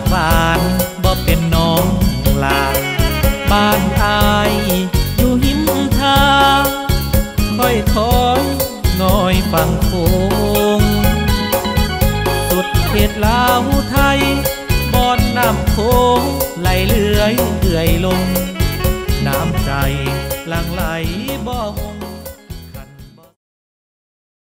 ากบ้านบ่เป็นน้องลาบ้านอายอยู่หิมทางค่อยถอยน้อยฝั่งโค้งสุดเขตลาวไทยบอนน้ำโค้งไหลเลื่อยลงน้ำใจหลั่งไหลบ่